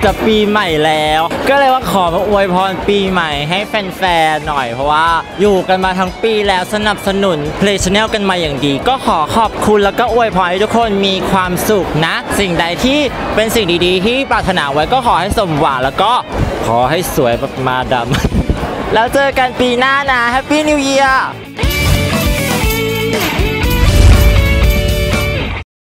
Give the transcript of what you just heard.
จะปีใหม่แล้วก็เลยว่าขอมาอวยพรปีใหม่ให้แฟนๆหน่อยเพราะว่าอยู่กันมาทั้งปีแล้วสนับสนุน Play Channel กันมาอย่างดีก็ขอขอบคุณแล้วก็อวยพรให้ทุกคนมีความสุขนะสิ่งใดที่เป็นสิ่งดีๆที่ปรารถนาไว้ก็ขอให้สมหวังแล้วก็ขอให้สวยแบบมาดำแล้วเจอกันปีหน้านะ Happy New Year